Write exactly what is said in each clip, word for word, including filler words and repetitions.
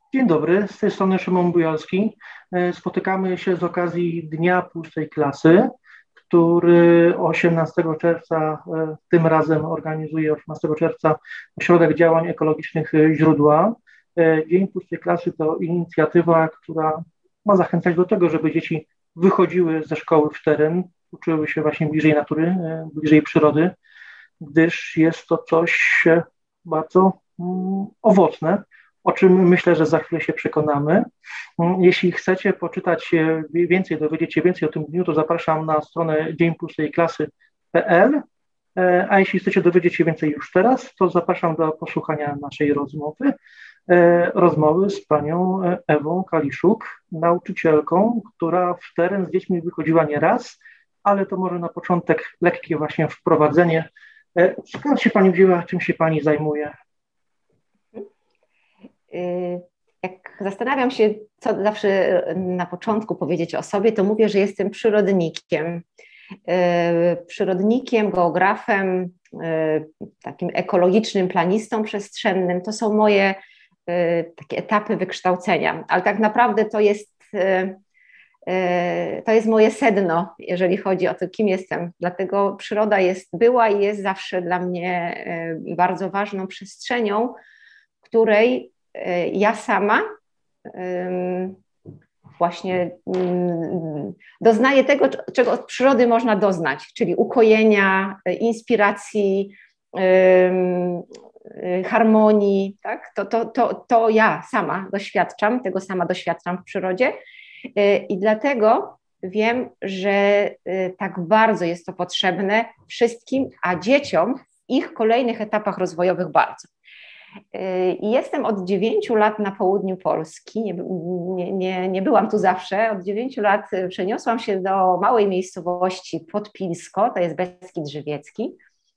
Dzień dobry, z tej strony Szymon Bujalski. E, Spotykamy się z okazji Dnia Pustej Klasy, który osiemnastego czerwca, e, tym razem organizuje osiemnastego czerwca Ośrodek Działań Ekologicznych Źródła. E, Dzień Pustej Klasy to inicjatywa, która ma zachęcać do tego, żeby dzieci wychodziły ze szkoły w teren, uczyły się właśnie bliżej natury, e, bliżej przyrody, gdyż jest to coś e, bardzo mm, owocne, o czym myślę, że za chwilę się przekonamy. Jeśli chcecie poczytać więcej, dowiedzieć się więcej o tym dniu, to zapraszam na stronę dzień pustej klasy kropka p l, a jeśli chcecie dowiedzieć się więcej już teraz, to zapraszam do posłuchania naszej rozmowy, rozmowy z panią Ewą Kaliszuk, nauczycielką, która w teren z dziećmi wychodziła nie raz, ale to może na początek lekkie właśnie wprowadzenie. Skąd się pani wzięła, czym się pani zajmuje? Jak zastanawiam się, co zawsze na początku powiedzieć o sobie, to mówię, że jestem przyrodnikiem. Przyrodnikiem, geografem, takim ekologicznym planistą przestrzennym. To są moje takie etapy wykształcenia, ale tak naprawdę to jest, to jest moje sedno, jeżeli chodzi o to, kim jestem. Dlatego przyroda jest, była i jest zawsze dla mnie bardzo ważną przestrzenią, której ja sama właśnie doznaję tego, czego od przyrody można doznać, czyli ukojenia, inspiracji, harmonii, tak? To, to, to, to ja sama doświadczam, tego sama doświadczam w przyrodzie i dlatego wiem, że tak bardzo jest to potrzebne wszystkim, a dzieciom w ich kolejnych etapach rozwojowych bardzo. Jestem od dziewięciu lat na południu Polski, nie, nie, nie, nie byłam tu zawsze, od dziewięciu lat przeniosłam się do małej miejscowości Podpilsko, to jest Beskid Żywiecki.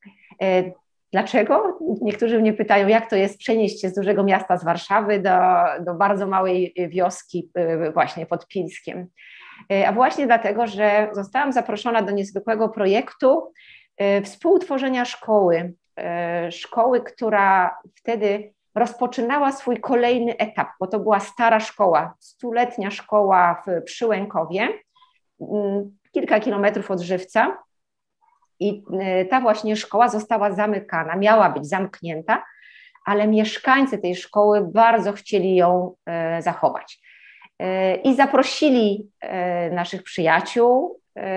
Dlaczego? Niektórzy mnie pytają, jak to jest przenieść się z dużego miasta, z Warszawy do, do bardzo małej wioski właśnie pod Pilskiem. A właśnie dlatego, że zostałam zaproszona do niezwykłego projektu współtworzenia szkoły, szkoły, która wtedy rozpoczynała swój kolejny etap, bo to była stara szkoła, stuletnia szkoła w Przyłękowie, kilka kilometrów od Żywca i ta właśnie szkoła została zamykana, miała być zamknięta, ale mieszkańcy tej szkoły bardzo chcieli ją zachować i zaprosili naszych przyjaciół,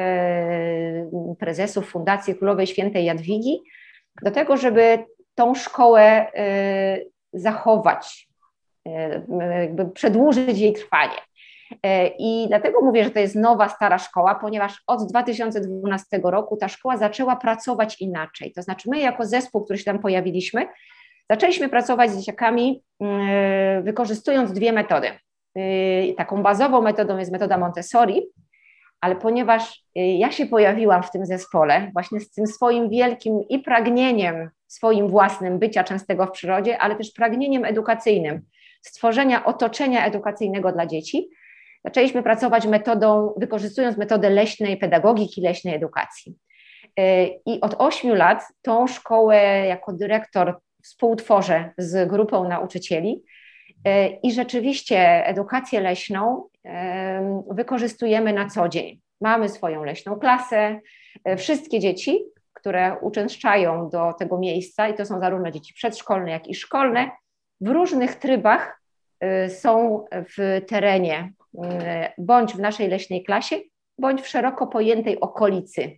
prezesów Fundacji Królowej Świętej Jadwigi, do tego, żeby tą szkołę y, zachować, y, jakby przedłużyć jej trwanie. Y, I dlatego mówię, że to jest nowa, stara szkoła, ponieważ od dwa tysiące dwunastego roku ta szkoła zaczęła pracować inaczej. To znaczy my jako zespół, który się tam pojawiliśmy, zaczęliśmy pracować z dzieciakami y, wykorzystując dwie metody. Y, taką bazową metodą jest metoda Montessori, ale ponieważ ja się pojawiłam w tym zespole właśnie z tym swoim wielkim i pragnieniem swoim własnym bycia częstego w przyrodzie, ale też pragnieniem edukacyjnym, stworzenia otoczenia edukacyjnego dla dzieci, zaczęliśmy pracować metodą, wykorzystując metodę leśnej pedagogiki, leśnej edukacji. I od ośmiu lat tą szkołę jako dyrektor współtworzę z grupą nauczycieli i rzeczywiście edukację leśną wykorzystujemy na co dzień. Mamy swoją leśną klasę. Wszystkie dzieci, które uczęszczają do tego miejsca, i to są zarówno dzieci przedszkolne, jak i szkolne, w różnych trybach są w terenie, bądź w naszej leśnej klasie, bądź w szeroko pojętej okolicy.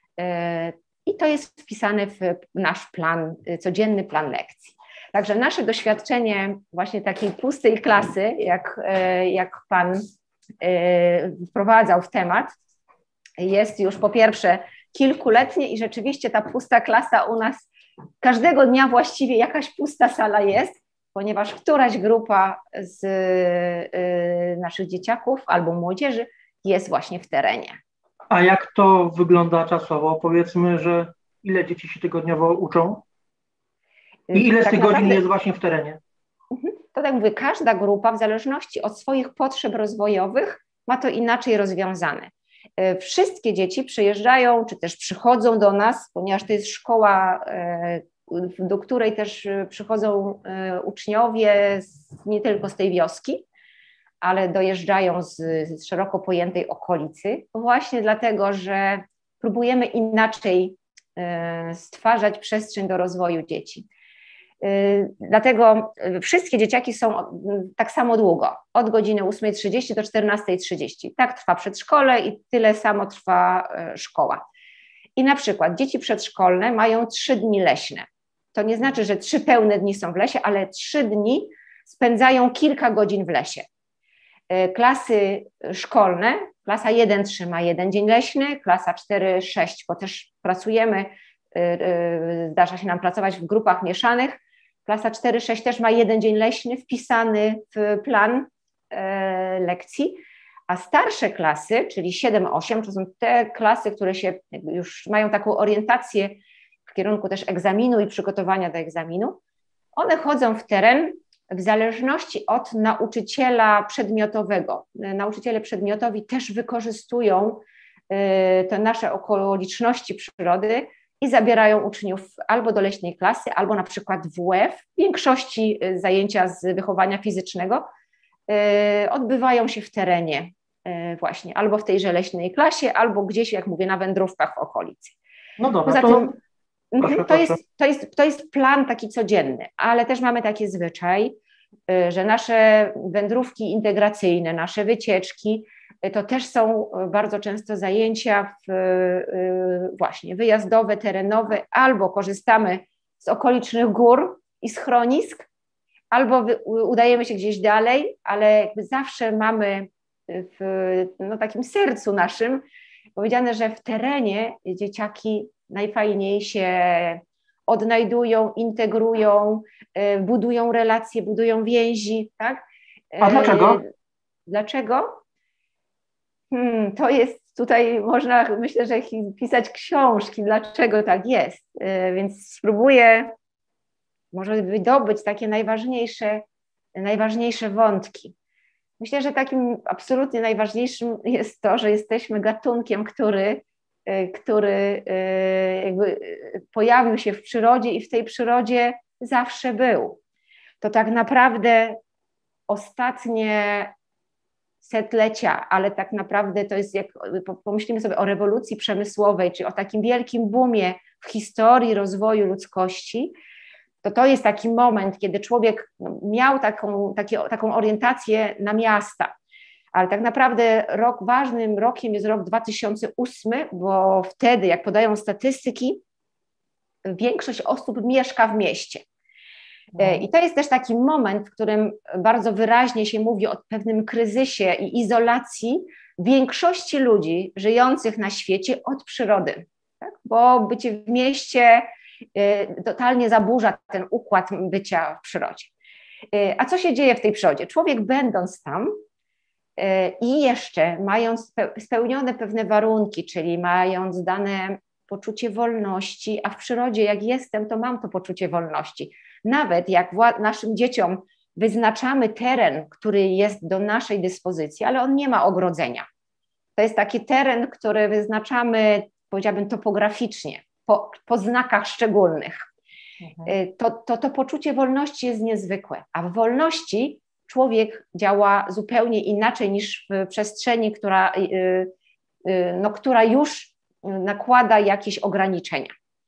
I to jest wpisane w nasz plan, codzienny plan lekcji. Także nasze doświadczenie właśnie takiej pustej klasy, jak, jak Pan wprowadzał w temat, jest już po pierwsze kilkuletnie i rzeczywiście ta pusta klasa u nas każdego dnia właściwie jakaś pusta sala jest, ponieważ któraś grupa z naszych dzieciaków albo młodzieży jest właśnie w terenie. A jak to wygląda czasowo? Powiedzmy, że ile dzieci się tygodniowo uczą? I ile z tych godzin jest właśnie w terenie? To tak mówię, każda grupa w zależności od swoich potrzeb rozwojowych ma to inaczej rozwiązane. Wszystkie dzieci przyjeżdżają, czy też przychodzą do nas, ponieważ to jest szkoła do której też przychodzą uczniowie z, nie tylko z tej wioski, ale dojeżdżają z, z szeroko pojętej okolicy, właśnie dlatego, że próbujemy inaczej stwarzać przestrzeń do rozwoju dzieci. Dlatego wszystkie dzieciaki są tak samo długo, od godziny ósmej trzydzieści do czternastej trzydzieści. Tak trwa przedszkole i tyle samo trwa szkoła. I na przykład dzieci przedszkolne mają trzy dni leśne. To nie znaczy, że trzy pełne dni są w lesie, ale trzy dni spędzają kilka godzin w lesie. Klasy szkolne, klasa jeden trzy ma jeden dzień leśny, klasa cztery sześć, bo też pracujemy, zdarza się nam pracować w grupach mieszanych, klasa cztery sześć też ma jeden dzień leśny wpisany w plan lekcji, a starsze klasy, czyli siedem osiem, to są te klasy, które się już mają taką orientację w kierunku też egzaminu i przygotowania do egzaminu, one chodzą w teren w zależności od nauczyciela przedmiotowego. Nauczyciele przedmiotowi też wykorzystują te nasze okoliczności przyrody i zabierają uczniów albo do leśnej klasy, albo na przykład w W F. W większości zajęcia z wychowania fizycznego odbywają się w terenie właśnie, albo w tejże leśnej klasie, albo gdzieś, jak mówię, na wędrówkach w okolicy. No dobra, Poza to... tym, Proszę, to, proszę. jest, to, jest, to jest plan taki codzienny, ale też mamy taki zwyczaj, że nasze wędrówki integracyjne, nasze wycieczki, to też są bardzo często zajęcia w, właśnie wyjazdowe, terenowe, albo korzystamy z okolicznych gór i schronisk, albo udajemy się gdzieś dalej, ale jakby zawsze mamy w no, takim sercu naszym powiedziane, że w terenie dzieciaki najfajniej się odnajdują, integrują, budują relacje, budują więzi, tak? A dlaczego? Dlaczego? Hmm, to jest tutaj, można, myślę, że pisać książki, dlaczego tak jest, więc spróbuję może wydobyć takie najważniejsze, najważniejsze wątki. Myślę, że takim absolutnie najważniejszym jest to, że jesteśmy gatunkiem, który, który jakby pojawił się w przyrodzie i w tej przyrodzie zawsze był. To tak naprawdę ostatnie setlecia, ale tak naprawdę to jest, jak pomyślimy sobie o rewolucji przemysłowej, czy o takim wielkim boomie w historii rozwoju ludzkości, to to jest taki moment, kiedy człowiek miał taką, takie, taką orientację na miasta. Ale tak naprawdę rok, ważnym rokiem jest rok dwa tysiące ósmy, bo wtedy, jak podają statystyki, większość osób mieszka w mieście. I to jest też taki moment, w którym bardzo wyraźnie się mówi o pewnym kryzysie i izolacji większości ludzi żyjących na świecie od przyrody, tak? Bo bycie w mieście totalnie zaburza ten układ bycia w przyrodzie. A co się dzieje w tej przyrodzie? Człowiek, będąc tam i jeszcze mając spełnione pewne warunki, czyli mając dane poczucie wolności, a w przyrodzie jak jestem, to mam to poczucie wolności. Nawet jak naszym dzieciom wyznaczamy teren, który jest do naszej dyspozycji, ale on nie ma ogrodzenia. To jest taki teren, który wyznaczamy, powiedziałabym, topograficznie, po, po znakach szczególnych. Mhm. To, to, to poczucie wolności jest niezwykłe, a w wolności człowiek działa zupełnie inaczej niż w przestrzeni, która, no, która już nakłada jakieś ograniczenia.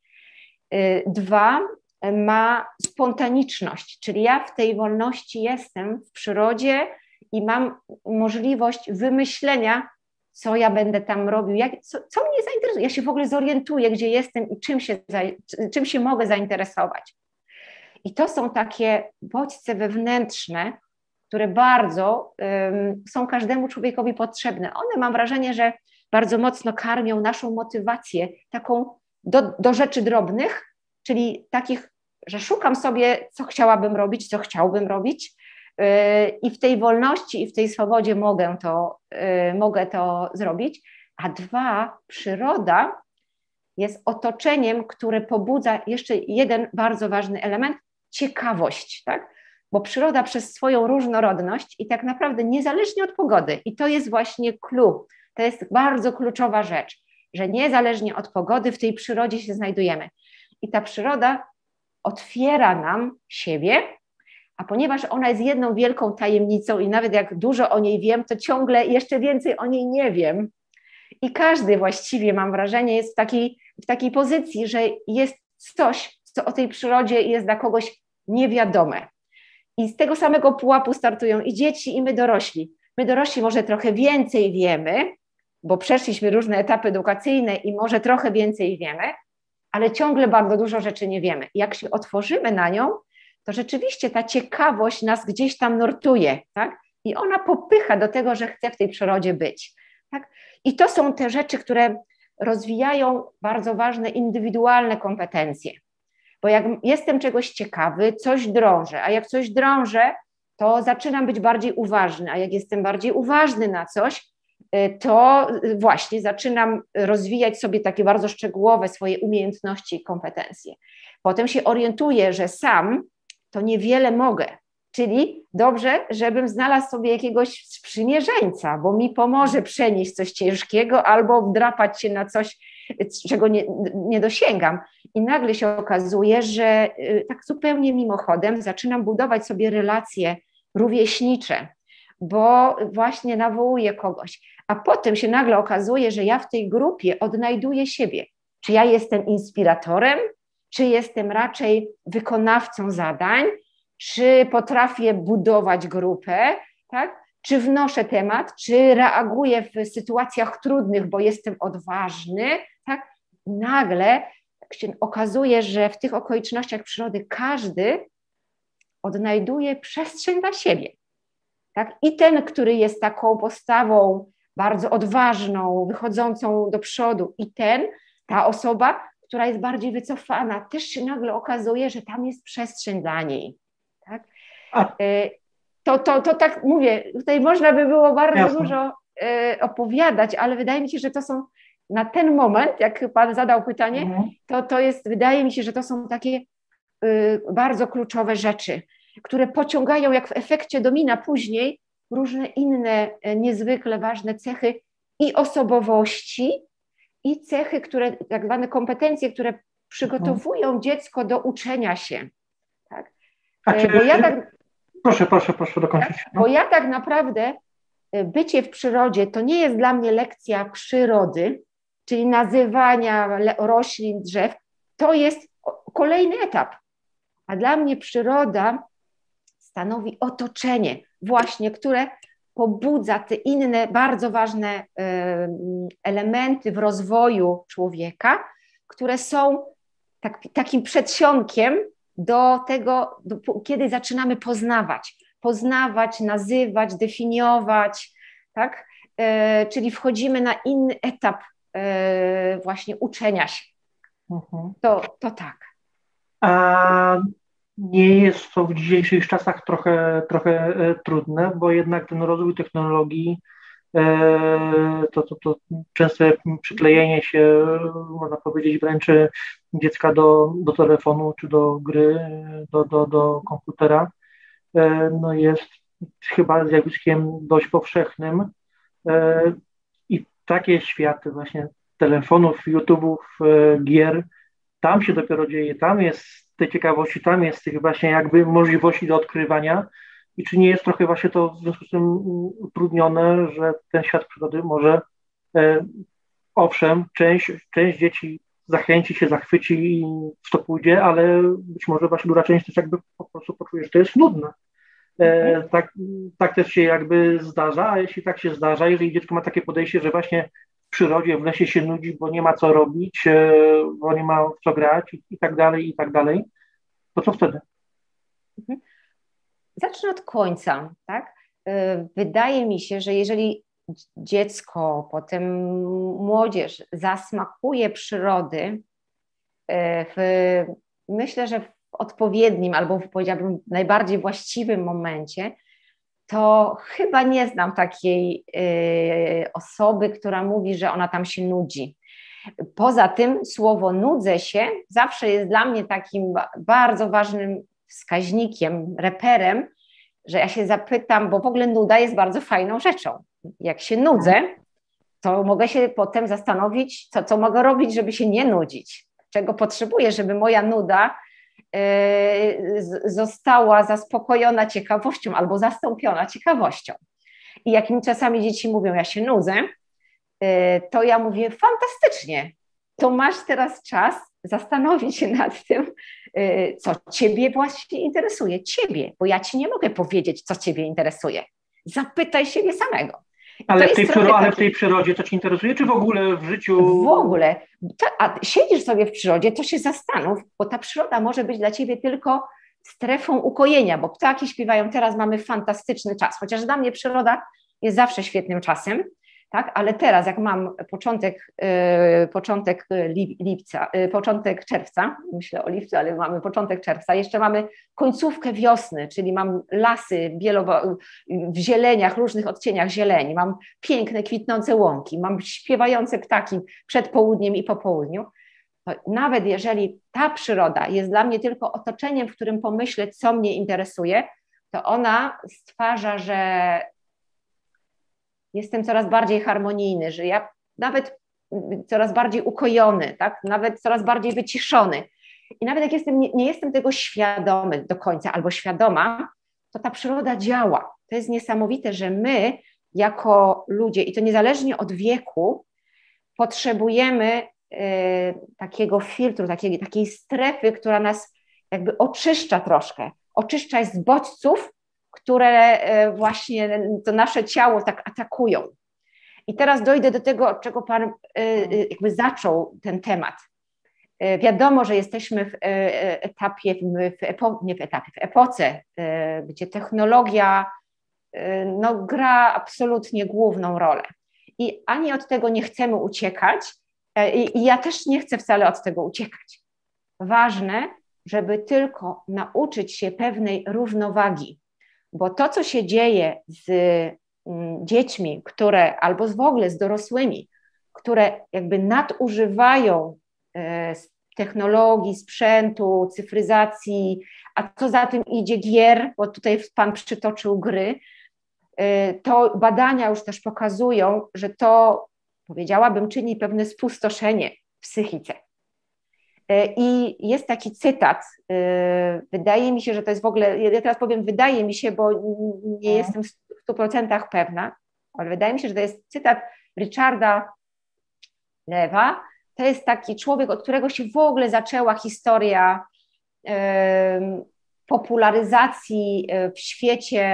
Dwa, ma spontaniczność, czyli ja w tej wolności jestem w przyrodzie i mam możliwość wymyślenia, co ja będę tam robił, jak, co, co mnie zainteresuje. Ja się w ogóle zorientuję, gdzie jestem i czym się, czym się mogę zainteresować. I to są takie bodźce wewnętrzne, które bardzo um, są każdemu człowiekowi potrzebne. One, mam wrażenie, że bardzo mocno karmią naszą motywację taką do, do rzeczy drobnych, czyli takich, że szukam sobie, co chciałabym robić, co chciałbym robić yy, i w tej wolności i w tej swobodzie mogę to, yy, mogę to zrobić. A dwa, przyroda jest otoczeniem, które pobudza jeszcze jeden bardzo ważny element, ciekawość, tak? Bo przyroda przez swoją różnorodność i tak naprawdę niezależnie od pogody, i to jest właśnie clue, to jest bardzo kluczowa rzecz, że niezależnie od pogody w tej przyrodzie się znajdujemy. I ta przyroda otwiera nam siebie, a ponieważ ona jest jedną wielką tajemnicą i nawet jak dużo o niej wiem, to ciągle jeszcze więcej o niej nie wiem. I każdy właściwie, mam wrażenie, jest w takiej, w takiej pozycji, że jest coś, co o tej przyrodzie jest dla kogoś niewiadome. I z tego samego pułapu startują i dzieci, i my dorośli. My dorośli może trochę więcej wiemy, bo przeszliśmy różne etapy edukacyjne i może trochę więcej wiemy, ale ciągle bardzo dużo rzeczy nie wiemy. Jak się otworzymy na nią, to rzeczywiście ta ciekawość nas gdzieś tam nurtuje, tak? I ona popycha do tego, że chce w tej przyrodzie być. Tak? I to są te rzeczy, które rozwijają bardzo ważne indywidualne kompetencje. Bo jak jestem czegoś ciekawy, coś drążę, a jak coś drążę, to zaczynam być bardziej uważny, a jak jestem bardziej uważny na coś, to właśnie zaczynam rozwijać sobie takie bardzo szczegółowe swoje umiejętności i kompetencje. Potem się orientuję, że sam to niewiele mogę, czyli dobrze, żebym znalazł sobie jakiegoś sprzymierzeńca, bo mi pomoże przenieść coś ciężkiego albo wdrapać się na coś, czego nie, nie dosięgam. I nagle się okazuje, że tak zupełnie mimochodem zaczynam budować sobie relacje rówieśnicze, bo właśnie nawołuję kogoś. A potem się nagle okazuje, że ja w tej grupie odnajduję siebie. Czy ja jestem inspiratorem, czy jestem raczej wykonawcą zadań, czy potrafię budować grupę, tak? Czy wnoszę temat, czy reaguję w sytuacjach trudnych, bo jestem odważny. Tak? Nagle tak się okazuje, że w tych okolicznościach przyrody każdy odnajduje przestrzeń dla siebie. Tak? I ten, który jest taką postawą bardzo odważną, wychodzącą do przodu, i ten, ta osoba, która jest bardziej wycofana, też się nagle okazuje, że tam jest przestrzeń dla niej. Tak? To, to, to tak mówię, tutaj można by było bardzo Jasne. dużo y, opowiadać, ale wydaje mi się, że to są na ten moment, jak Pan zadał pytanie, mhm. to, to jest, wydaje mi się, że to są takie y, bardzo kluczowe rzeczy, które pociągają jak w efekcie domina później różne inne y, niezwykle ważne cechy i osobowości, i cechy, które, tak zwane kompetencje, które przygotowują mhm. dziecko do uczenia się. Tak? A czy, bo ja tak, proszę, proszę, proszę dokończyć. Tak, bo ja tak naprawdę bycie w przyrodzie to nie jest dla mnie lekcja przyrody, czyli nazywania roślin, drzew, to jest kolejny etap. A dla mnie przyroda stanowi otoczenie właśnie, które pobudza te inne bardzo ważne elementy w rozwoju człowieka, które są tak, takim przedsionkiem do tego, do, kiedy zaczynamy poznawać. Poznawać, nazywać, definiować, tak? E, czyli wchodzimy na inny etap e, właśnie uczenia się. Mhm. To, to tak. A nie jest to w dzisiejszych czasach trochę, trochę e, trudne, bo jednak ten rozwój technologii, e, to, to, to częste przyklejenie się, można powiedzieć wręcz dziecka do, do telefonu czy do gry, do, do, do komputera, e, no jest chyba zjawiskiem dość powszechnym e, i takie światy właśnie telefonów, YouTube'ów, e, gier, tam się dopiero dzieje, tam jest tej ciekawości, tam jest tych właśnie jakby możliwości do odkrywania i czy nie jest trochę właśnie to w związku z tym utrudnione, że ten świat przyrody może, e, owszem, część, część dzieci zachęci się, zachwyci i w to pójdzie, ale być może właśnie duża część też jakby po prostu poczuje, że to jest nudne. E, tak, tak też się jakby zdarza, a jeśli tak się zdarza, jeżeli dziecko ma takie podejście, że właśnie w przyrodzie, w lesie się nudzi, bo nie ma co robić, e, bo nie ma w co grać i, i tak dalej, i tak dalej, to co wtedy? Zacznę od końca, tak? Wydaje mi się, że jeżeli dziecko, potem młodzież zasmakuje przyrody, w, myślę, że w odpowiednim albo powiedziałabym najbardziej właściwym momencie, to chyba nie znam takiej y, osoby, która mówi, że ona tam się nudzi. Poza tym słowo nudzę się zawsze jest dla mnie takim bardzo ważnym wskaźnikiem, reperem, że ja się zapytam, bo w ogóle nuda jest bardzo fajną rzeczą. Jak się nudzę, to mogę się potem zastanowić, co, co mogę robić, żeby się nie nudzić. Czego potrzebuję, żeby moja nuda została zaspokojona ciekawością albo zastąpiona ciekawością. I jak mi czasami dzieci mówią, ja się nudzę, to ja mówię, fantastycznie, to masz teraz czas zastanowić się nad tym, co ciebie właśnie interesuje, ciebie, bo ja ci nie mogę powiedzieć, co ciebie interesuje. Zapytaj siebie samego. Ale w, tej przyro- ale w tej przyrodzie to ci interesuje, czy w ogóle w życiu? W ogóle. Ta, a siedzisz sobie w przyrodzie, to się zastanów, bo ta przyroda może być dla ciebie tylko strefą ukojenia, bo ptaki śpiewają, teraz mamy fantastyczny czas, chociaż dla mnie przyroda jest zawsze świetnym czasem, tak? Ale teraz jak mam początek, yy, początek lipca, yy, początek czerwca, myślę o lipcu, ale mamy początek czerwca, jeszcze mamy końcówkę wiosny, czyli mam lasy bielowo- w zieleniach, różnych odcieniach zieleni, mam piękne, kwitnące łąki, mam śpiewające ptaki przed południem i po południu. To nawet jeżeli ta przyroda jest dla mnie tylko otoczeniem, w którym pomyślę, co mnie interesuje, to ona stwarza, że jestem coraz bardziej harmonijny, że ja nawet coraz bardziej ukojony, tak? Nawet coraz bardziej wyciszony. I nawet jak jestem, nie, nie jestem tego świadomy do końca albo świadoma, to ta przyroda działa. To jest niesamowite, że my jako ludzie, i to niezależnie od wieku, potrzebujemy y, takiego filtru, takiej, takiej strefy, która nas jakby oczyszcza troszkę. Oczyszcza z bodźców, które właśnie to nasze ciało tak atakują. I teraz dojdę do tego, od czego Pan jakby zaczął ten temat. Wiadomo, że jesteśmy w etapie, w epo, nie w etapie, w epoce, gdzie technologia no, gra absolutnie główną rolę. I ani od tego nie chcemy uciekać, i ja też nie chcę wcale od tego uciekać. Ważne, żeby tylko nauczyć się pewnej równowagi. Bo to, co się dzieje z dziećmi, które albo w ogóle z dorosłymi, które jakby nadużywają technologii, sprzętu, cyfryzacji, a co za tym idzie gier, bo tutaj Pan przytoczył gry, to badania już też pokazują, że to, powiedziałabym, czyni pewne spustoszenie w psychice. I jest taki cytat, wydaje mi się, że to jest w ogóle, ja teraz powiem wydaje mi się, bo nie jestem w stu procentach pewna, ale wydaje mi się, że to jest cytat Richarda Lewa. To jest taki człowiek, od którego się w ogóle zaczęła historia popularyzacji w świecie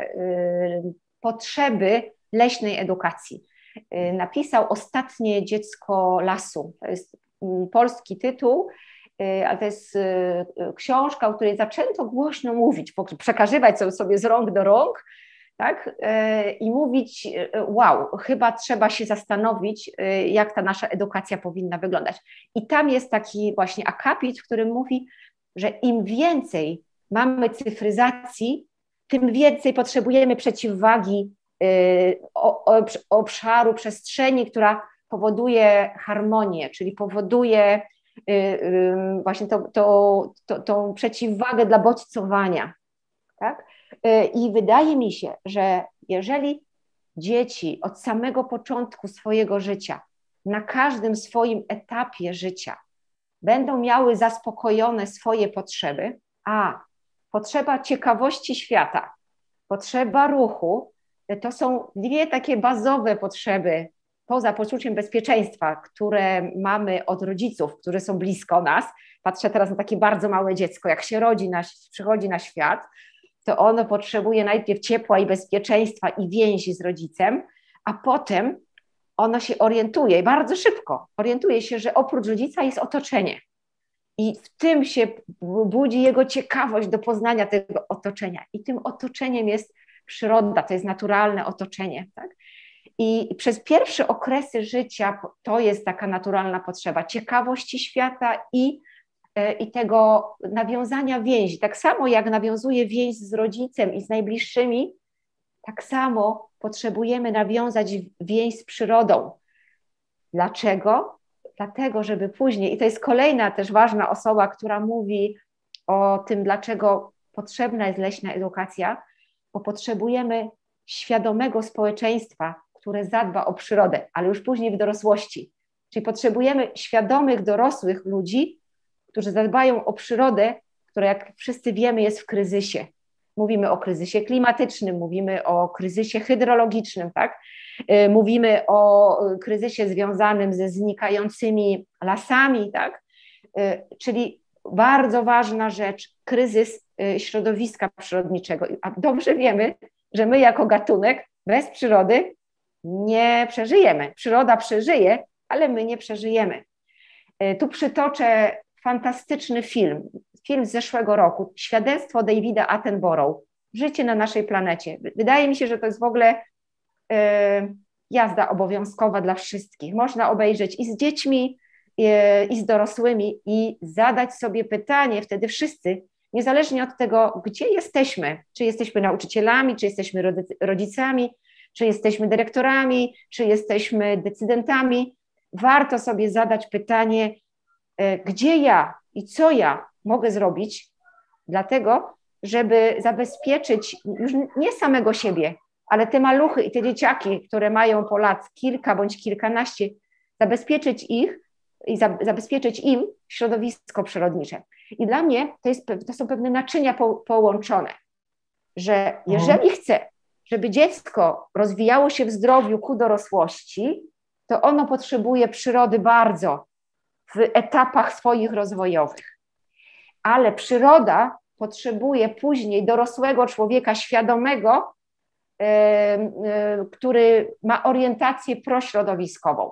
potrzeby leśnej edukacji. Napisał Ostatnie dziecko lasu. To jest polski tytuł, ale to jest książka, o której zaczęto głośno mówić, przekazywać sobie z rąk do rąk, tak? I mówić, wow, chyba trzeba się zastanowić, jak ta nasza edukacja powinna wyglądać. I tam jest taki właśnie akapit, w którym mówi, że im więcej mamy cyfryzacji, tym więcej potrzebujemy przeciwwagi obszaru, przestrzeni, która powoduje harmonię, czyli powoduje właśnie to, to, to, tą przeciwwagę dla bodźcowania. Tak? I wydaje mi się, że jeżeli dzieci od samego początku swojego życia, na każdym swoim etapie życia będą miały zaspokojone swoje potrzeby, a potrzeba ciekawości świata, potrzeba ruchu, to są dwie takie bazowe potrzeby poza poczuciem bezpieczeństwa, które mamy od rodziców, którzy są blisko nas. Patrzę teraz na takie bardzo małe dziecko, jak się rodzi, na, przychodzi na świat, to ono potrzebuje najpierw ciepła i bezpieczeństwa i więzi z rodzicem, a potem ono się orientuje, bardzo szybko orientuje się, że oprócz rodzica jest otoczenie. I w tym się budzi jego ciekawość do poznania tego otoczenia. I tym otoczeniem jest przyroda, to jest naturalne otoczenie. Tak? I przez pierwsze okresy życia to jest taka naturalna potrzeba ciekawości świata i, i tego nawiązania więzi. Tak samo jak nawiązuje więź z rodzicem i z najbliższymi, tak samo potrzebujemy nawiązać więź z przyrodą. Dlaczego? Dlatego, żeby później, i to jest kolejna też ważna osoba, która mówi o tym, dlaczego potrzebna jest leśna edukacja, bo potrzebujemy świadomego społeczeństwa, które zadba o przyrodę, ale już później w dorosłości. Czyli potrzebujemy świadomych, dorosłych ludzi, którzy zadbają o przyrodę, które jak wszyscy wiemy jest w kryzysie. Mówimy o kryzysie klimatycznym, mówimy o kryzysie hydrologicznym, tak? Mówimy o kryzysie związanym ze znikającymi lasami, tak? Czyli bardzo ważna rzecz, kryzys środowiska przyrodniczego. A dobrze wiemy, że my jako gatunek bez przyrody nie przeżyjemy. Przyroda przeżyje, ale my nie przeżyjemy. Tu przytoczę fantastyczny film, film z zeszłego roku, Świadectwo Davida Attenborough, Życie na naszej planecie. Wydaje mi się, że to jest w ogóle e, jazda obowiązkowa dla wszystkich. Można obejrzeć i z dziećmi, i, i z dorosłymi i zadać sobie pytanie wtedy wszyscy, niezależnie od tego, gdzie jesteśmy, czy jesteśmy nauczycielami, czy jesteśmy rodzicami, czy jesteśmy dyrektorami, czy jesteśmy decydentami, warto sobie zadać pytanie, gdzie ja i co ja mogę zrobić, dlatego, żeby zabezpieczyć już nie samego siebie, ale te maluchy i te dzieciaki, które mają po lat kilka bądź kilkanaście, zabezpieczyć ich i za, zabezpieczyć im środowisko przyrodnicze. I dla mnie to, jest, to są pewne naczynia po, połączone, że jeżeli chcę, żeby dziecko rozwijało się w zdrowiu ku dorosłości, to ono potrzebuje przyrody bardzo w etapach swoich rozwojowych. Ale przyroda potrzebuje później dorosłego człowieka świadomego, yy, yy, który ma orientację prośrodowiskową.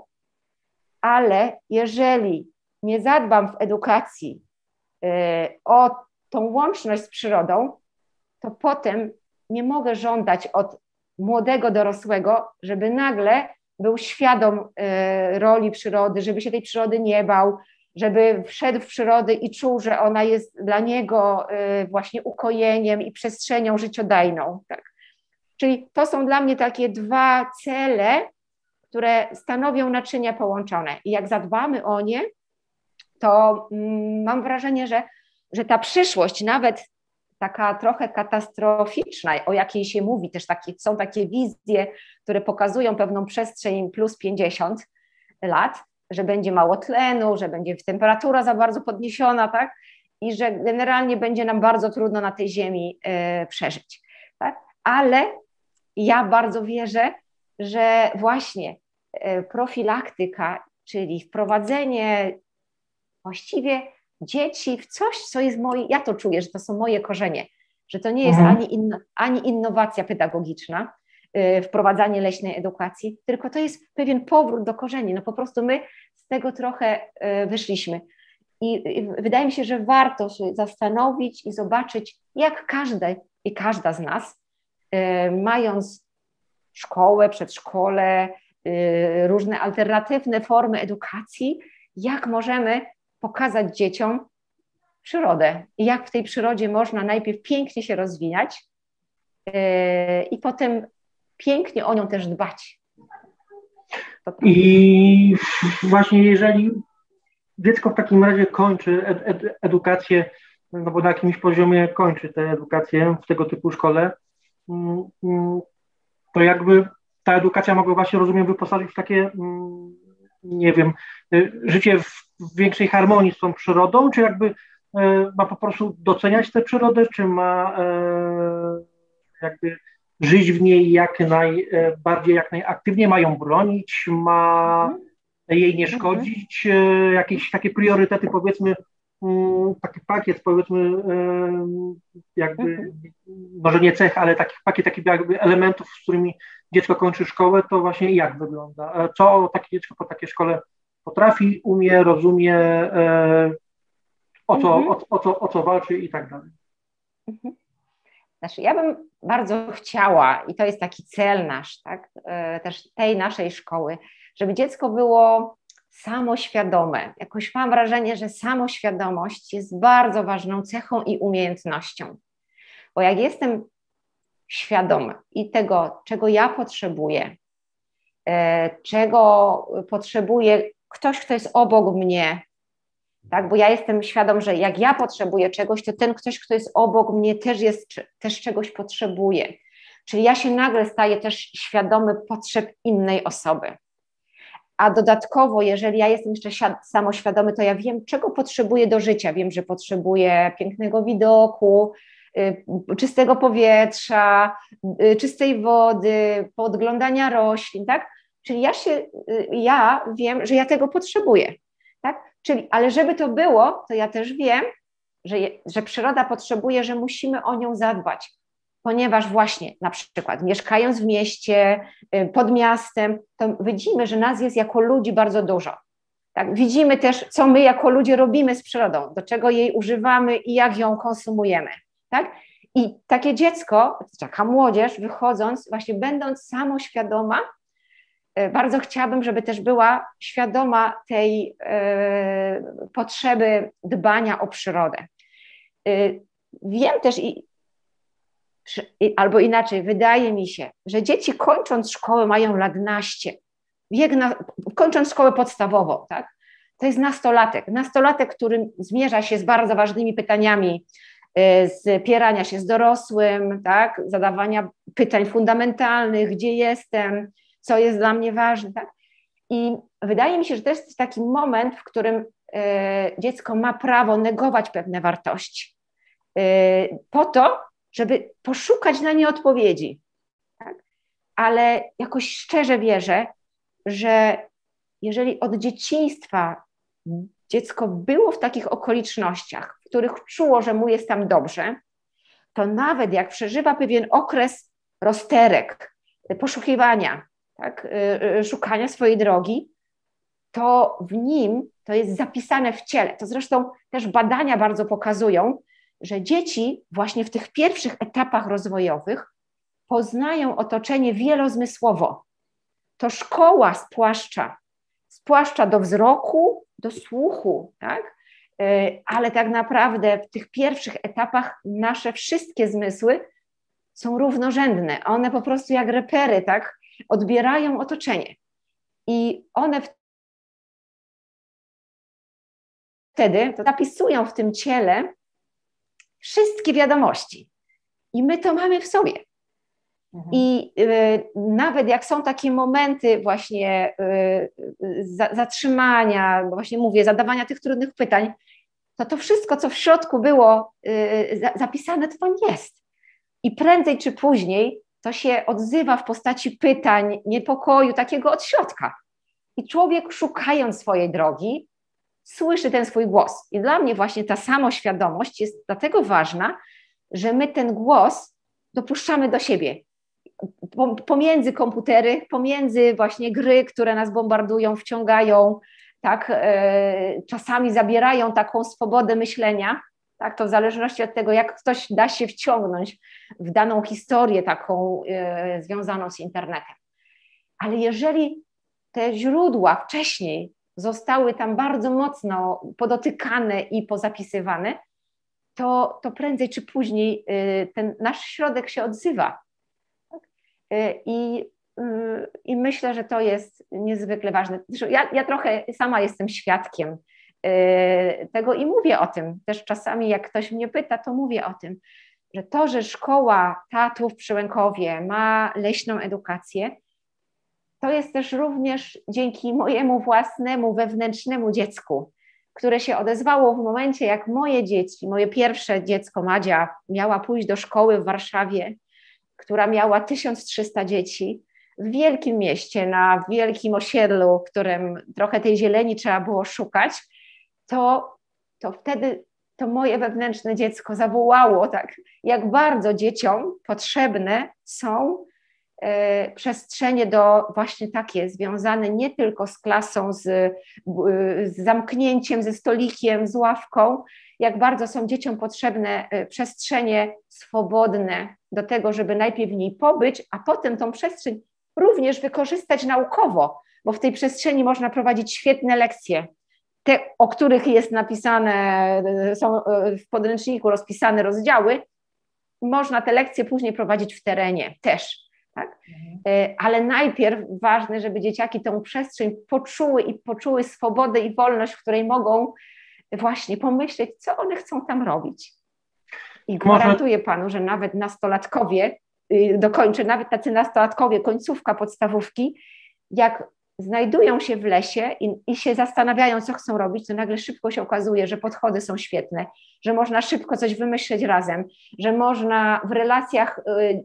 Ale jeżeli nie zadbam w edukacji yy, o tą łączność z przyrodą, to potem nie mogę żądać od młodego dorosłego, żeby nagle był świadom y, roli przyrody, żeby się tej przyrody nie bał, żeby wszedł w przyrodę i czuł, że ona jest dla niego y, właśnie ukojeniem i przestrzenią życiodajną. Tak. Czyli to są dla mnie takie dwa cele, które stanowią naczynia połączone. I jak zadbamy o nie, to mm, mam wrażenie, że, że ta przyszłość, nawet taka trochę katastroficzna, o jakiej się mówi, też takie, są takie wizje, które pokazują pewną przestrzeń plus pięćdziesiąt lat, że będzie mało tlenu, że będzie temperatura za bardzo podniesiona, tak? I że generalnie będzie nam bardzo trudno na tej ziemi y, przeżyć. Tak? Ale ja bardzo wierzę, że właśnie y, profilaktyka, czyli wprowadzenie właściwie dzieci w coś, co jest moje, ja to czuję, że to są moje korzenie, że to nie jest mhm. ani, inno, ani innowacja pedagogiczna, yy, wprowadzanie leśnej edukacji, tylko to jest pewien powrót do korzeni. No po prostu my z tego trochę yy, wyszliśmy. I yy, wydaje mi się, że warto się zastanowić i zobaczyć, jak każdy i każda z nas, yy, mając szkołę, przedszkole, yy, różne alternatywne formy edukacji, jak możemy pokazać dzieciom przyrodę i jak w tej przyrodzie można najpierw pięknie się rozwijać yy, i potem pięknie o nią też dbać. I właśnie jeżeli dziecko w takim razie kończy ed, ed, edukację, no bo na jakimś poziomie kończy tę edukację w tego typu szkole, to jakby ta edukacja mogła właśnie, rozumiem, wyposażyć w takie, nie wiem, życie w w większej harmonii z tą przyrodą, czy jakby e, ma po prostu doceniać tę przyrodę, czy ma e, jakby żyć w niej jak najbardziej, jak najaktywniej, ma ją bronić, ma mhm. jej nie szkodzić, e, jakieś takie priorytety, powiedzmy, m, taki pakiet, powiedzmy, e, jakby, mhm. może nie cech, ale taki pakiet takich jakby elementów, z którymi dziecko kończy szkołę, to właśnie jak wygląda? Co takie dziecko po takiej szkole potrafi, umie, rozumie, e, o, co, mhm. o, o, co, o co walczy i tak dalej. Mhm. Znaczy, ja bym bardzo chciała, i to jest taki cel nasz, tak, e, też tej naszej szkoły, żeby dziecko było samoświadome. Jakoś mam wrażenie, że samoświadomość jest bardzo ważną cechą i umiejętnością. Bo jak jestem świadoma i tego, czego ja potrzebuję, e, czego potrzebuje ktoś, kto jest obok mnie, tak? Bo ja jestem świadom, że jak ja potrzebuję czegoś, to ten ktoś, kto jest obok mnie, też, jest, też czegoś potrzebuje. Czyli ja się nagle staję też świadomy potrzeb innej osoby. a dodatkowo, jeżeli ja jestem jeszcze samoświadomy, to ja wiem, czego potrzebuję do życia. Wiem, że potrzebuję pięknego widoku, czystego powietrza, czystej wody, podglądania roślin, tak? Czyli ja się, ja wiem, że ja tego potrzebuję, tak? Czyli, ale żeby to było, to ja też wiem, że, je, że przyroda potrzebuje, że musimy o nią zadbać, ponieważ właśnie na przykład mieszkając w mieście, pod miastem, to widzimy, że nas jest jako ludzi bardzo dużo. Tak? Widzimy też, co my jako ludzie robimy z przyrodą, do czego jej używamy i jak ją konsumujemy. Tak? I takie dziecko, taka młodzież wychodząc, właśnie będąc samoświadoma, bardzo chciałabym, żeby też była świadoma tej e, potrzeby dbania o przyrodę. E, wiem też, i, i, albo inaczej, wydaje mi się, że dzieci kończąc szkołę mają lat naście, wiek na, kończąc szkołę podstawową, tak? To jest nastolatek. Nastolatek, który zmierza się z bardzo ważnymi pytaniami, e, spierania się z dorosłym, tak? Zadawania pytań fundamentalnych, gdzie jestem, co jest dla mnie ważne, tak? I wydaje mi się, że to jest taki moment, w którym e, dziecko ma prawo negować pewne wartości e, po to, żeby poszukać na nie odpowiedzi, tak? Ale jakoś szczerze wierzę, że jeżeli od dzieciństwa dziecko było w takich okolicznościach, w których czuło, że mu jest tam dobrze, to nawet jak przeżywa pewien okres rozterek, poszukiwania, tak, szukania swojej drogi, to w nim to jest zapisane w ciele. To zresztą też badania bardzo pokazują, że dzieci właśnie w tych pierwszych etapach rozwojowych poznają otoczenie wielozmysłowo. To szkoła spłaszcza, spłaszcza do wzroku, do słuchu, tak? Ale tak naprawdę w tych pierwszych etapach nasze wszystkie zmysły są równorzędne. One po prostu jak repery, tak? Odbierają otoczenie i one wtedy zapisują w tym ciele wszystkie wiadomości i my to mamy w sobie. Mhm. I y, nawet jak są takie momenty właśnie y, za, zatrzymania, właśnie mówię, zadawania tych trudnych pytań, to to wszystko, co w środku było y, za, zapisane, to tam jest. I prędzej czy później to się odzywa w postaci pytań, niepokoju, takiego od środka. I człowiek, szukając swojej drogi, słyszy ten swój głos. I dla mnie właśnie ta samoświadomość jest dlatego ważna, że my ten głos dopuszczamy do siebie. Pomiędzy komputery, pomiędzy właśnie gry, które nas bombardują, wciągają, tak, e, czasami zabierają taką swobodę myślenia, tak, to w zależności od tego, jak ktoś da się wciągnąć w daną historię taką e, związaną z internetem. Ale jeżeli te źródła wcześniej zostały tam bardzo mocno podotykane i pozapisywane, to, to prędzej czy później e, ten nasz środek się odzywa. Tak? E, i, e, I myślę, że to jest niezwykle ważne. Zresztą ja, ja trochę sama jestem świadkiem tego i mówię o tym. Też czasami jak ktoś mnie pyta, to mówię o tym, że to, że szkoła Tatów w Przyłękowie ma leśną edukację, to jest też również dzięki mojemu własnemu, wewnętrznemu dziecku, które się odezwało w momencie, jak moje dzieci, moje pierwsze dziecko Madzia miała pójść do szkoły w Warszawie, która miała tysiąc trzysta dzieci, w wielkim mieście, na wielkim osiedlu, w którym trochę tej zieleni trzeba było szukać, to, to wtedy to moje wewnętrzne dziecko zawołało, tak, jak bardzo dzieciom potrzebne są e, przestrzenie do właśnie takie, związane nie tylko z klasą, z, z zamknięciem, ze stolikiem, z ławką, jak bardzo są dzieciom potrzebne e, przestrzenie swobodne do tego, żeby najpierw w niej pobyć, a potem tą przestrzeń również wykorzystać naukowo, bo w tej przestrzeni można prowadzić świetne lekcje. Te, o których jest napisane, są w podręczniku rozpisane rozdziały, można te lekcje później prowadzić w terenie też. Tak? Mhm. Ale najpierw ważne, żeby dzieciaki tę przestrzeń poczuły i poczuły swobodę i wolność, w której mogą właśnie pomyśleć, co one chcą tam robić. I gwarantuję panu, że nawet nastolatkowie, dokończę, nawet tacy nastolatkowie, końcówka podstawówki, jak znajdują się w lesie i, i się zastanawiają, co chcą robić, to nagle szybko się okazuje, że podchody są świetne, że można szybko coś wymyśleć razem, że można w relacjach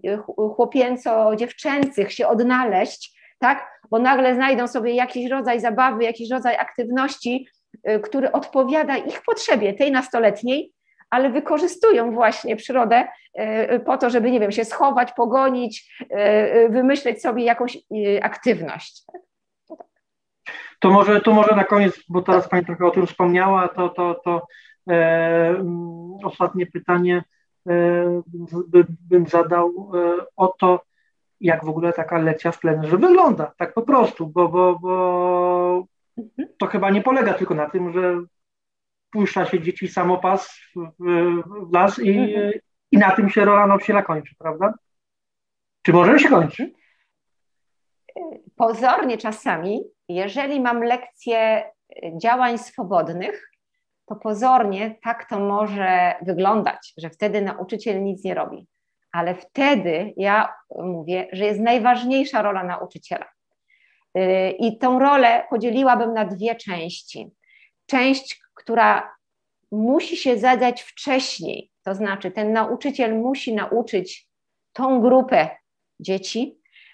chłopięco-dziewczęcych się odnaleźć, tak? Bo nagle znajdą sobie jakiś rodzaj zabawy, jakiś rodzaj aktywności, który odpowiada ich potrzebie, tej nastoletniej, ale wykorzystują właśnie przyrodę po to, żeby, nie wiem, się schować, pogonić, wymyśleć sobie jakąś aktywność. To może, to może na koniec, bo teraz Pani trochę o tym wspomniała, to, to, to e, ostatnie pytanie e, by, bym zadał e, o to, jak w ogóle taka lekcja w plenerze wygląda, tak po prostu, bo, bo, bo to chyba nie polega tylko na tym, że puszcza się dzieci samopas w, w las i, mhm. i na tym się rola nauczyciela kończy, prawda? Czy może się kończy? Pozornie czasami, jeżeli mam lekcję działań swobodnych, to pozornie tak to może wyglądać, że wtedy nauczyciel nic nie robi. Ale wtedy ja mówię, że jest najważniejsza rola nauczyciela. I tą rolę podzieliłabym na dwie części. Część, która musi się zadać wcześniej, to znaczy ten nauczyciel musi nauczyć tą grupę dzieci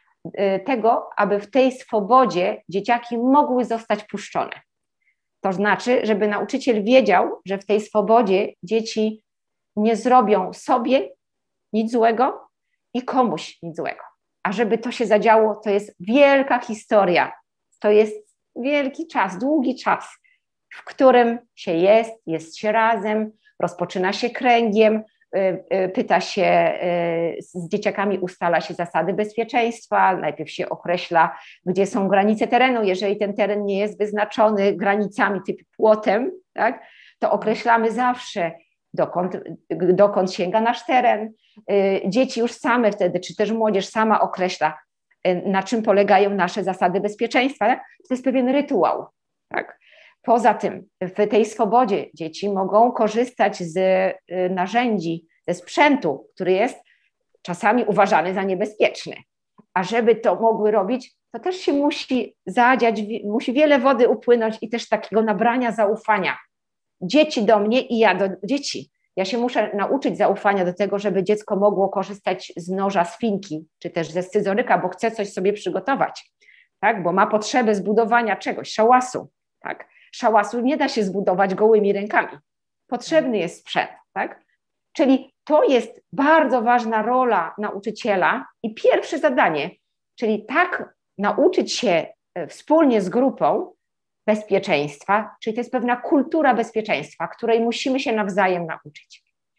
tego, aby w tej swobodzie dzieciaki mogły zostać puszczone. To znaczy, żeby nauczyciel wiedział, że w tej swobodzie dzieci nie zrobią sobie nic złego i komuś nic złego. A żeby to się zadziało, to jest wielka historia, to jest wielki czas, długi czas, w którym się jest, jest się razem, rozpoczyna się kręgiem, pyta się, z dzieciakami ustala się zasady bezpieczeństwa, najpierw się określa, gdzie są granice terenu, jeżeli ten teren nie jest wyznaczony granicami typu płotem, tak, to określamy zawsze, dokąd, dokąd sięga nasz teren. Dzieci już same wtedy, czy też młodzież sama określa, na czym polegają nasze zasady bezpieczeństwa. Tak? To jest pewien rytuał. Tak? Poza tym w tej swobodzie dzieci mogą korzystać z narzędzi, ze sprzętu, który jest czasami uważany za niebezpieczny. A żeby to mogły robić, to też się musi zadziać, musi wiele wody upłynąć i też takiego nabrania zaufania. Dzieci do mnie i ja do dzieci. Ja się muszę nauczyć zaufania do tego, żeby dziecko mogło korzystać z noża, z finki, czy też ze scyzoryka, bo chce coś sobie przygotować, tak? Bo ma potrzebę zbudowania czegoś, szałasu. Tak? Szałasu nie da się zbudować gołymi rękami. Potrzebny jest sprzęt. Tak? Czyli to jest bardzo ważna rola nauczyciela i pierwsze zadanie, czyli tak nauczyć się wspólnie z grupą bezpieczeństwa, czyli to jest pewna kultura bezpieczeństwa, której musimy się nawzajem nauczyć.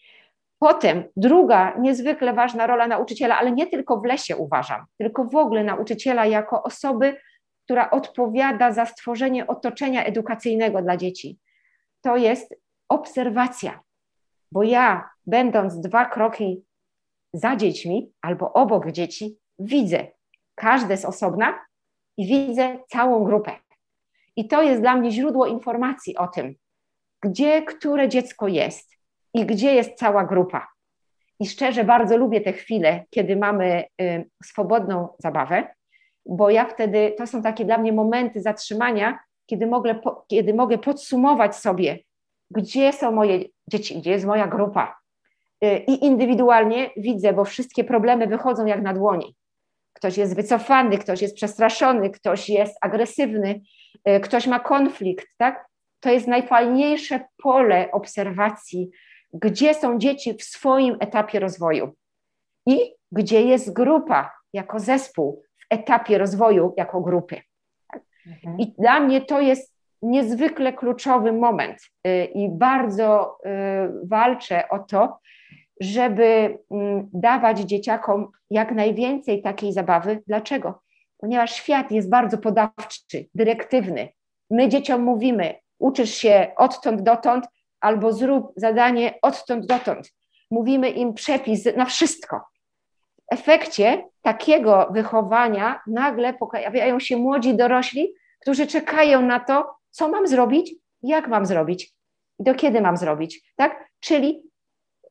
Potem druga niezwykle ważna rola nauczyciela, ale nie tylko w lesie uważam, tylko w ogóle nauczyciela jako osoby, która odpowiada za stworzenie otoczenia edukacyjnego dla dzieci. To jest obserwacja, bo ja, będąc dwa kroki za dziećmi albo obok dzieci, widzę każde z osobna i widzę całą grupę. I to jest dla mnie źródło informacji o tym, gdzie które dziecko jest i gdzie jest cała grupa. I szczerze bardzo lubię te chwile, kiedy mamy y, swobodną zabawę, bo ja wtedy, to są takie dla mnie momenty zatrzymania, kiedy mogę, po, kiedy mogę podsumować sobie, gdzie są moje dzieci, gdzie jest moja grupa. Y, I indywidualnie widzę, bo wszystkie problemy wychodzą jak na dłoni. Ktoś jest wycofany, ktoś jest przestraszony, ktoś jest agresywny, y, ktoś ma konflikt, tak? To jest najfajniejsze pole obserwacji, gdzie są dzieci w swoim etapie rozwoju i gdzie jest grupa jako zespół w etapie rozwoju jako grupy. Tak? Mhm. I dla mnie to jest niezwykle kluczowy moment y, i bardzo y, walczę o to, żeby y, dawać dzieciakom jak najwięcej takiej zabawy. Dlaczego? Ponieważ świat jest bardzo podawczy, dyrektywny. My dzieciom mówimy, uczysz się odtąd dotąd, albo zrób zadanie odtąd dotąd. Mówimy im przepis na wszystko. W efekcie takiego wychowania nagle pojawiają się młodzi dorośli, którzy czekają na to, co mam zrobić, jak mam zrobić i do kiedy mam zrobić. Tak? Czyli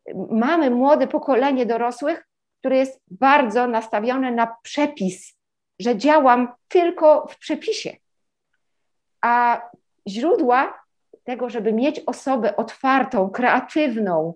mamy młode pokolenie dorosłych, które jest bardzo nastawione na przepis że działam tylko w przepisie. A źródła tego, żeby mieć osobę otwartą, kreatywną,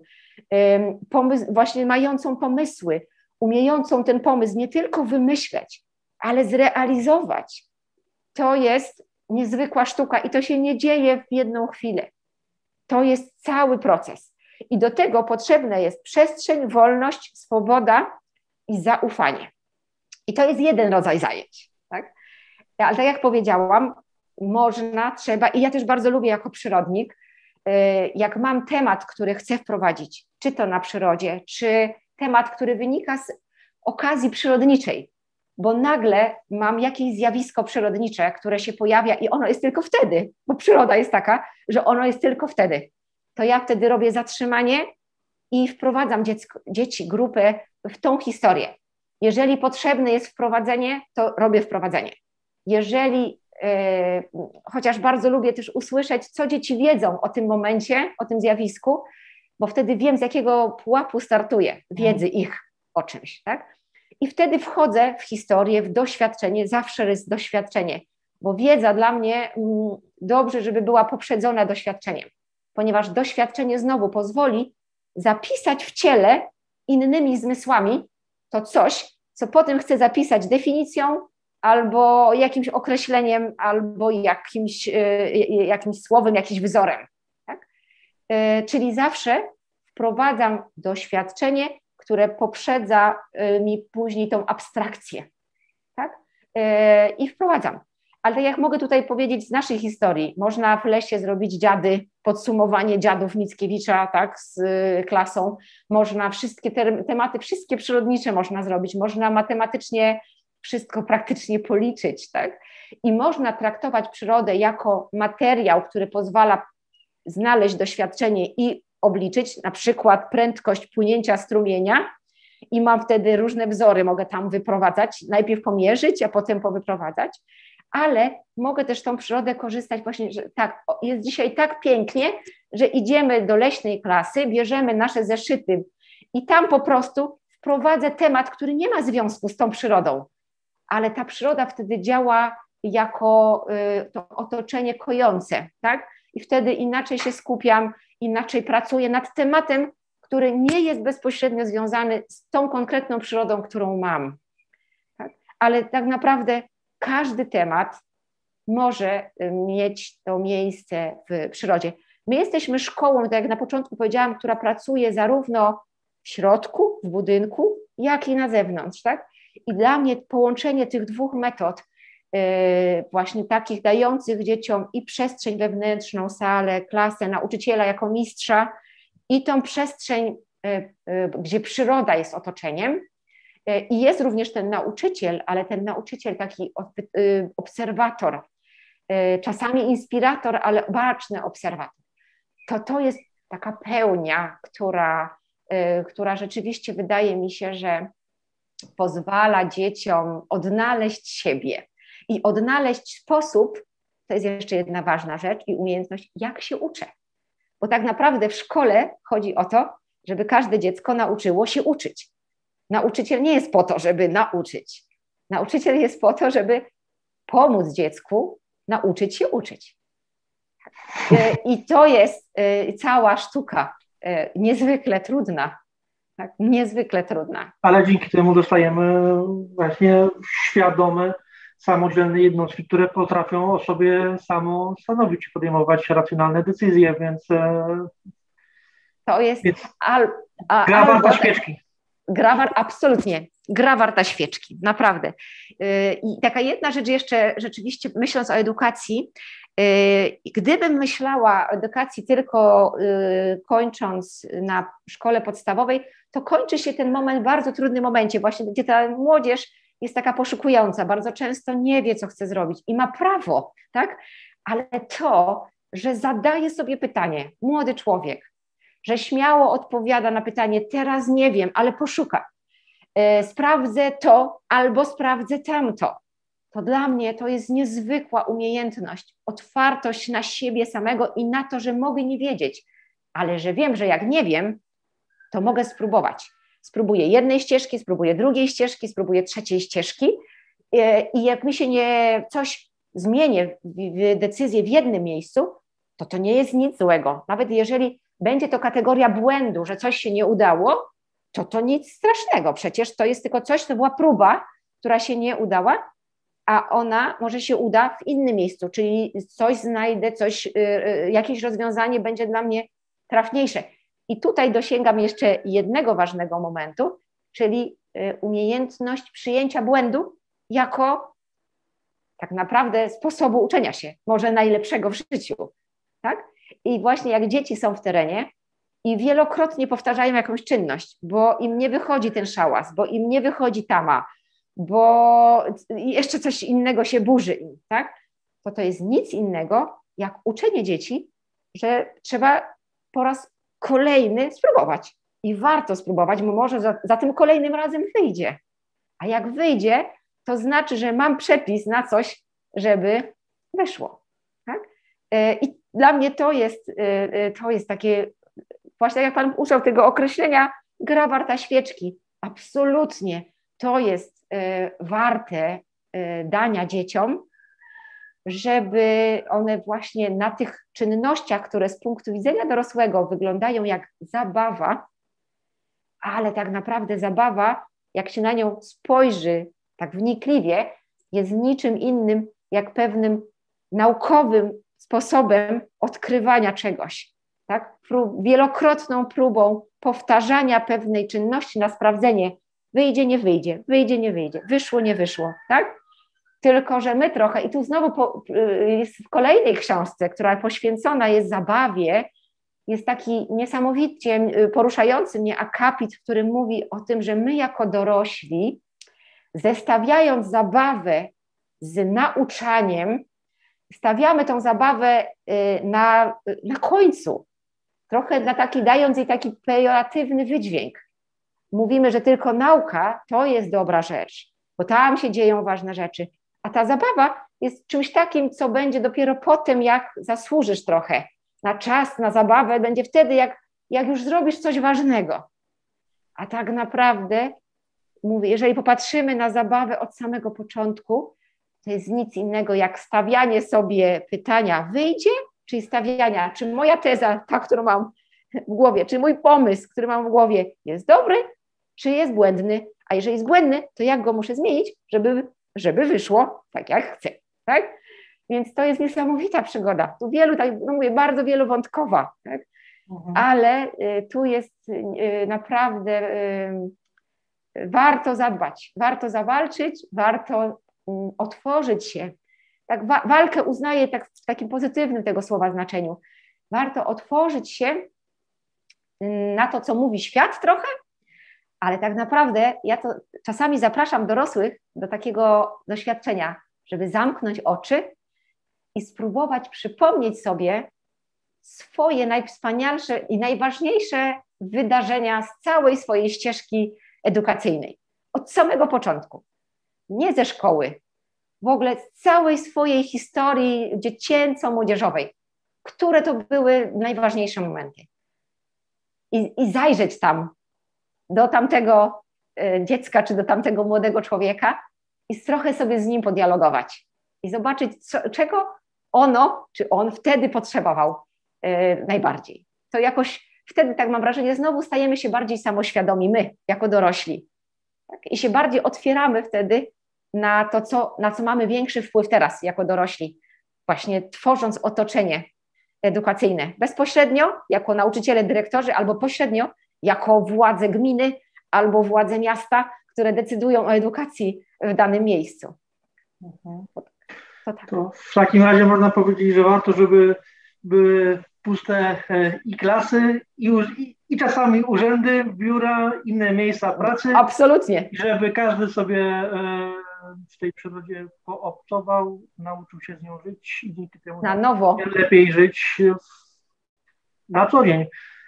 pomysł, właśnie mającą pomysły, umiejącą ten pomysł nie tylko wymyśleć, ale zrealizować, to jest niezwykła sztuka i to się nie dzieje w jedną chwilę. To jest cały proces. I do tego potrzebna jest przestrzeń, wolność, swoboda i zaufanie. I to jest jeden rodzaj zajęć. Tak? Ale tak jak powiedziałam, można, trzeba, i ja też bardzo lubię jako przyrodnik, jak mam temat, który chcę wprowadzić, czy to na przyrodzie, czy temat, który wynika z okazji przyrodniczej, bo nagle mam jakieś zjawisko przyrodnicze, które się pojawia i ono jest tylko wtedy, bo przyroda jest taka, że ono jest tylko wtedy. To ja wtedy robię zatrzymanie i wprowadzam dziecko, dzieci, grupę w tą historię. Jeżeli potrzebne jest wprowadzenie, to robię wprowadzenie. Jeżeli, e, chociaż bardzo lubię też usłyszeć, co dzieci wiedzą o tym momencie, o tym zjawisku, bo wtedy wiem, z jakiego pułapu startuję, wiedzy ich o czymś, tak? I wtedy wchodzę w historię, w doświadczenie, zawsze jest doświadczenie, bo wiedza dla mnie mm, dobrze, żeby była poprzedzona doświadczeniem, ponieważ doświadczenie znowu pozwoli zapisać w ciele innymi zmysłami to coś, co potem chcę zapisać definicją albo jakimś określeniem, albo jakimś, jakimś słowem, jakimś wzorem. Tak? Czyli zawsze wprowadzam doświadczenie, które poprzedza mi później tą abstrakcję. Tak? I wprowadzam. Ale tak jak mogę tutaj powiedzieć z naszej historii, można w lesie zrobić dziady, podsumowanie dziadów Mickiewicza, tak, z klasą, można wszystkie te, tematy, wszystkie przyrodnicze można zrobić, można matematycznie wszystko praktycznie policzyć, tak, i można traktować przyrodę jako materiał, który pozwala znaleźć doświadczenie i obliczyć, na przykład prędkość płynięcia strumienia i mam wtedy różne wzory, mogę tam wyprowadzać, najpierw pomierzyć, a potem powyprowadzać, ale mogę też tą przyrodę korzystać właśnie, że tak, jest dzisiaj tak pięknie, że idziemy do leśnej klasy, bierzemy nasze zeszyty i tam po prostu wprowadzę temat, który nie ma związku z tą przyrodą, ale ta przyroda wtedy działa jako y, to otoczenie kojące, tak? I wtedy inaczej się skupiam, inaczej pracuję nad tematem, który nie jest bezpośrednio związany z tą konkretną przyrodą, którą mam. Tak? Ale tak naprawdę każdy temat może mieć to miejsce w przyrodzie. My jesteśmy szkołą, tak jak na początku powiedziałam, która pracuje zarówno w środku, w budynku, jak i na zewnątrz. Tak? I dla mnie połączenie tych dwóch metod, yy, właśnie takich dających dzieciom i przestrzeń wewnętrzną, salę, klasę, nauczyciela jako mistrza i tą przestrzeń, yy, yy, gdzie przyroda jest otoczeniem, i jest również ten nauczyciel, ale ten nauczyciel taki obserwator, czasami inspirator, ale baczny obserwator. To to jest taka pełnia, która, która rzeczywiście wydaje mi się, że pozwala dzieciom odnaleźć siebie i odnaleźć sposób, to jest jeszcze jedna ważna rzecz i umiejętność, jak się uczę. Bo tak naprawdę w szkole chodzi o to, żeby każde dziecko nauczyło się uczyć. Nauczyciel nie jest po to, żeby nauczyć. Nauczyciel jest po to, żeby pomóc dziecku nauczyć się uczyć. I to jest cała sztuka, niezwykle trudna. Tak? Niezwykle trudna. Ale dzięki temu dostajemy właśnie świadome, samodzielne jednostki, które potrafią o sobie samo stanowić, podejmować racjonalne decyzje, więc to jest więc al, a, gra warta albo, świeczki. Gra war, absolutnie, gra warta świeczki, naprawdę. I taka jedna rzecz jeszcze, rzeczywiście myśląc o edukacji, gdybym myślała o edukacji tylko kończąc na szkole podstawowej, to kończy się ten moment w bardzo trudnym momencie, właśnie gdzie ta młodzież jest taka poszukująca, bardzo często nie wie, co chce zrobić i ma prawo, tak? Ale to, że zadaje sobie pytanie, młody człowiek, że śmiało odpowiada na pytanie, teraz nie wiem, ale poszuka, e, sprawdzę to albo sprawdzę tamto. To dla mnie to jest niezwykła umiejętność, otwartość na siebie samego i na to, że mogę nie wiedzieć, ale że wiem, że jak nie wiem, to mogę spróbować. Spróbuję jednej ścieżki, spróbuję drugiej ścieżki, spróbuję trzeciej ścieżki I jak mi się nie coś zmienię w decyzję w jednym miejscu, to to nie jest nic złego. Nawet jeżeli będzie to kategoria błędu, że coś się nie udało, to to nic strasznego. Przecież to jest tylko coś, to była próba, która się nie udała, a ona może się uda w innym miejscu, czyli coś znajdę, coś, jakieś rozwiązanie będzie dla mnie trafniejsze. I tutaj dosięgam jeszcze jednego ważnego momentu, czyli umiejętność przyjęcia błędu jako tak naprawdę sposobu uczenia się, może najlepszego w życiu. Tak? I właśnie jak dzieci są w terenie i wielokrotnie powtarzają jakąś czynność, bo im nie wychodzi ten szałas, bo im nie wychodzi tama, bo jeszcze coś innego się burzy im, tak? To to jest nic innego jak uczenie dzieci, że trzeba po raz kolejny spróbować. I warto spróbować, bo może za, za tym kolejnym razem wyjdzie. A jak wyjdzie, to znaczy, że mam przepis na coś, żeby wyszło. Tak? I dla mnie to jest, to jest takie, właśnie jak Pan użył tego określenia, gra warta świeczki. Absolutnie to jest warte dania dzieciom, żeby one właśnie na tych czynnościach, które z punktu widzenia dorosłego wyglądają jak zabawa, ale tak naprawdę zabawa, jak się na nią spojrzy tak wnikliwie, jest niczym innym jak pewnym naukowym sposobem odkrywania czegoś. Tak? Prób, wielokrotną próbą powtarzania pewnej czynności na sprawdzenie, wyjdzie, nie wyjdzie, wyjdzie, nie wyjdzie, wyszło, nie wyszło. Tak? Tylko że my trochę, i tu znowu po, jest w kolejnej książce, która poświęcona jest zabawie, jest taki niesamowicie poruszający mnie akapit, w którym mówi o tym, że my jako dorośli, zestawiając zabawę z nauczaniem, stawiamy tą zabawę na, na końcu, trochę na taki, dając jej taki pejoratywny wydźwięk. Mówimy, że tylko nauka to jest dobra rzecz, bo tam się dzieją ważne rzeczy, a ta zabawa jest czymś takim, co będzie dopiero potem, jak zasłużysz trochę na czas, na zabawę, będzie wtedy, jak, jak już zrobisz coś ważnego. A tak naprawdę, mówię, jeżeli popatrzymy na zabawę od samego początku, to jest nic innego jak stawianie sobie pytania, wyjdzie, czyli stawiania, czy moja teza, ta, którą mam w głowie, czy mój pomysł, który mam w głowie, jest dobry, czy jest błędny, a jeżeli jest błędny, to jak go muszę zmienić, żeby, żeby wyszło tak, jak chcę, tak? Więc to jest niesamowita przygoda. Tu wielu, tak no mówię, bardzo wielowątkowa, tak? Mhm. Ale y, tu jest y, naprawdę y, warto zadbać, warto zawalczyć, warto y, otworzyć się. Tak, wa walkę uznaję tak, w takim pozytywnym tego słowa znaczeniu. Warto otworzyć się na to, co mówi świat trochę, ale tak naprawdę ja to czasami zapraszam dorosłych do takiego doświadczenia, żeby zamknąć oczy i spróbować przypomnieć sobie swoje najwspanialsze i najważniejsze wydarzenia z całej swojej ścieżki edukacyjnej. Od samego początku. Nie ze szkoły, w ogóle z całej swojej historii dziecięco-młodzieżowej. Które to były najważniejsze momenty. I, i zajrzeć tam do tamtego y, dziecka, czy do tamtego młodego człowieka i trochę sobie z nim podialogować. I zobaczyć, co, czego ono, czy on wtedy potrzebował y, najbardziej. To jakoś wtedy, tak mam wrażenie, znowu stajemy się bardziej samoświadomi, my, jako dorośli. Tak? I się bardziej otwieramy wtedy na to, co, na co mamy większy wpływ teraz, jako dorośli. Właśnie tworząc otoczenie edukacyjne. Bezpośrednio, jako nauczyciele, dyrektorzy, albo pośrednio, jako władze gminy, albo władze miasta, które decydują o edukacji w danym miejscu. Mhm. To, tak. To w takim razie można powiedzieć, że warto, żeby były puste i klasy, i, i, i czasami urzędy, biura, inne miejsca pracy. Absolutnie. Żeby każdy sobie w tej przyrodzie poobcował, nauczył się z nią żyć i dzięki temu na nowo lepiej żyć na co dzień.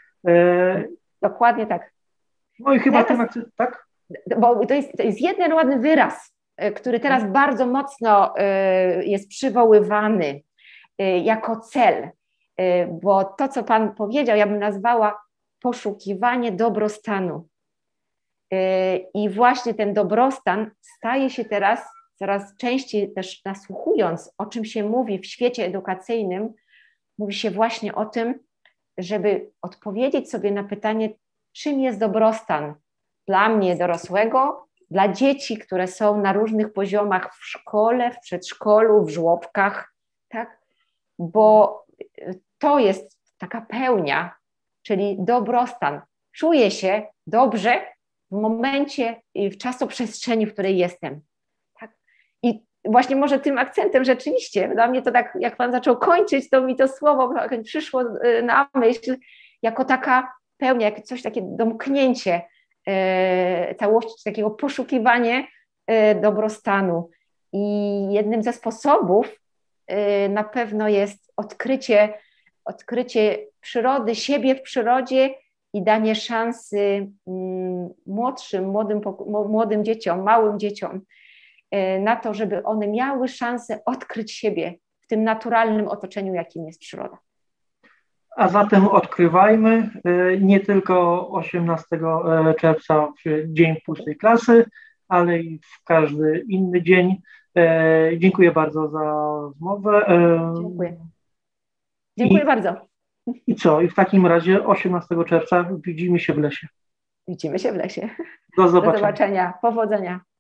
Dokładnie tak. No i chyba teraz, ten, tak? Bo to jest, to jest jeden ładny wyraz, który teraz hmm. bardzo mocno jest przywoływany jako cel, bo to, co Pan powiedział, ja bym nazwała poszukiwanie dobrostanu. I właśnie ten dobrostan staje się teraz coraz częściej też nasłuchując, o czym się mówi w świecie edukacyjnym, mówi się właśnie o tym, żeby odpowiedzieć sobie na pytanie, czym jest dobrostan dla mnie dorosłego, dla dzieci, które są na różnych poziomach w szkole, w przedszkolu, w żłobkach, tak? Bo to jest taka pełnia, czyli dobrostan. Czuję się dobrze w momencie i w czasoprzestrzeni, w której jestem. Tak? I właśnie może tym akcentem rzeczywiście, dla mnie to tak, jak Pan zaczął kończyć, to mi to słowo przyszło na myśl, jako taka pełnia, jak coś takie domknięcie e, całości, takiego poszukiwanie e, dobrostanu. I jednym ze sposobów e, na pewno jest odkrycie, odkrycie przyrody, siebie w przyrodzie i danie szansy mm, młodszym, młodym, młodym dzieciom, małym dzieciom e, na to, żeby one miały szansę odkryć siebie w tym naturalnym otoczeniu, jakim jest przyroda. A zatem odkrywajmy nie tylko osiemnastego czerwca w Dzień Pustej Klasy, ale i w każdy inny dzień. Dziękuję bardzo za rozmowę. Dziękuję. Dziękuję I, bardzo. I co? I w takim razie osiemnastego czerwca widzimy się w lesie. Widzimy się w lesie. Do zobaczenia. Do zobaczenia. Powodzenia.